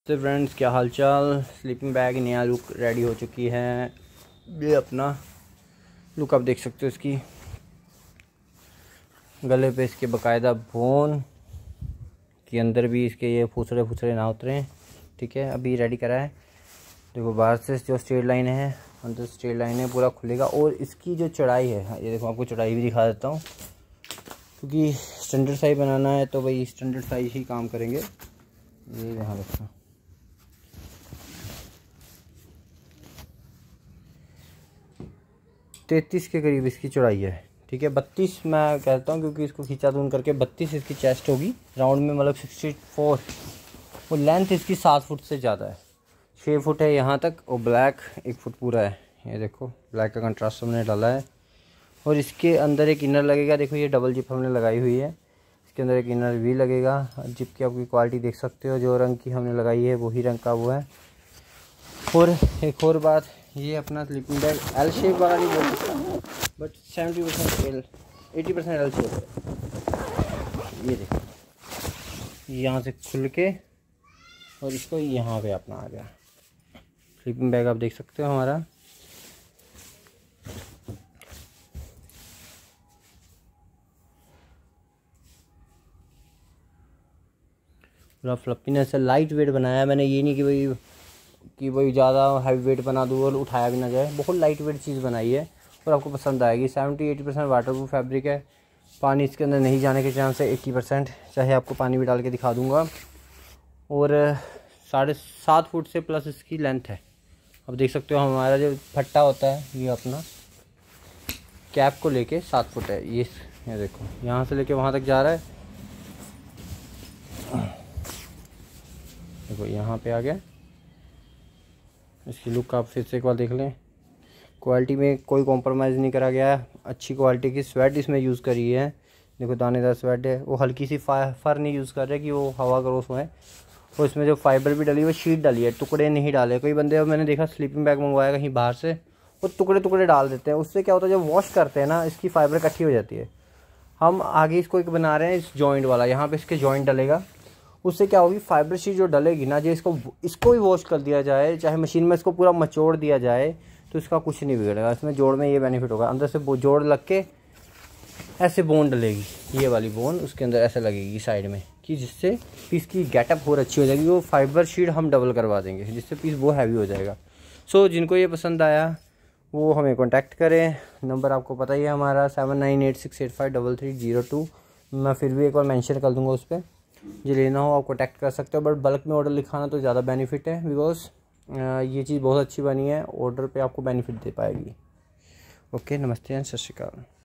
तो फ्रेंड्स, क्या हालचाल। स्लीपिंग बैग नया लुक रेडी हो चुकी है। ये अपना लुक आप देख सकते हो। इसकी गले पे इसके बाकायदा बोन के अंदर भी इसके ये फुसरे फुसरे ना उतरे। ठीक है, अभी रेडी करा है। देखो बाहर से जो स्ट्रेट लाइन है, अंदर स्ट्रेट लाइन है, पूरा खुलेगा। और इसकी जो चढ़ाई है, ये देखो आपको चढ़ाई भी दिखा देता हूँ, क्योंकि स्टैंडर्ड साइज बनाना है तो भाई स्टैंडर्ड साइज ही काम करेंगे। ये यहाँ रखना, 33 के करीब इसकी चौड़ाई है। ठीक है, 32 मैं कहता हूँ, क्योंकि इसको खींचा दून करके 32 इसकी चेस्ट होगी राउंड में, मतलब 64। और लेंथ इसकी 7 फुट से ज़्यादा है, 6 फुट है यहाँ तक। और ब्लैक 1 फुट पूरा है। ये देखो ब्लैक का कंट्रास्ट हमने डाला है। और इसके अंदर एक इनर लगेगा। देखो ये डबल जिप हमने लगाई हुई है, इसके अंदर एक इनर भी लगेगा। जिप की आपकी क्वालिटी देख सकते हो, जो रंग की हमने लगाई है वही रंग का वो है। और एक और बात, ये अपना स्लीपिंग बैग एल शेप वाला नहीं बोल सकता, बट 70% एल, 80% एल शेप है। ये देखो यहाँ से खुल के और इसको यहाँ पे अपना आ गया स्लीपिंग बैग, आप देख सकते हो हमारा। पूरा फ्लफीनेस है, लाइट वेट बनाया है मैंने। ये नहीं कि भाई ज़्यादा हैवी वेट बना दूँ और उठाया भी ना जाए। बहुत लाइट वेट चीज़ बनाई है और आपको पसंद आएगी। 70-80% वाटरप्रूफ फैब्रिक है। पानी इसके अंदर नहीं जाने के चांस है 80%, चाहे आपको पानी भी डाल के दिखा दूंगा। और 7.5 फुट से प्लस इसकी लेंथ है। अब देख सकते हो हमारा जो फट्टा होता है, ये अपना कैप को लेके 7 फुट है। ये देखो यहाँ से लेके वहाँ तक जा रहा है। देखो यहाँ पे आ गया। इसकी लुक आप फिर से एक बार देख लें। क्वालिटी में कोई कॉम्प्रोमाइज़ नहीं करा गया है। अच्छी क्वालिटी की स्वेट इसमें यूज़ करी है। देखो दानेदार स्वेट है। वो हल्की सी फर नहीं यूज़ कर रहे कि वो हवा क्रॉस हो है। और इसमें जो फाइबर भी डली है वो शीट डली है, टुकड़े नहीं डाले। कई बंदे, अब मैंने देखा स्लीपिंग बैग मंगवाया कहीं बाहर से, वो टुकड़े टुकड़े डाल देते हैं। उससे क्या होता है, जब वॉश करते हैं ना, इसकी फाइबर इकट्ठी हो जाती है। हम आगे इसको एक बना रहे हैं इस जॉइंट वाला, यहाँ पर इसके जॉइंट डलेगा। उससे क्या होगी, फाइबर शीट जो डलेगी ना, जो इसको भी वॉश कर दिया जाए, चाहे मशीन में इसको पूरा मचोड़ दिया जाए, तो इसका कुछ नहीं बिगड़ेगा। इसमें जोड़ में ये बेनिफिट होगा, अंदर से जोड़ लग के ऐसे बोन डलेगी, ये वाली बोन उसके अंदर ऐसे लगेगी साइड में, कि जिससे पीस की गेटअप और अच्छी हो जाएगी। वो फाइबर शीट हम डबल करवा देंगे, जिससे पीस वो हैवी हो जाएगा। सो जिनको ये पसंद आया वो हमें कॉन्टैक्ट करें। नंबर आपको पता ही है हमारा 7986853302। मैं फिर भी एक बार मेंशन कर दूँगा उस पर। जो लेना हो आप कॉन्टैक्ट कर सकते हो, बट बल्क में ऑर्डर लिखाना तो ज़्यादा बेनिफिट है, बिकॉज ये चीज़ बहुत अच्छी बनी है, ऑर्डर पे आपको बेनिफिट दे पाएगी। ओके, नमस्ते एंड सत श्री अकाल।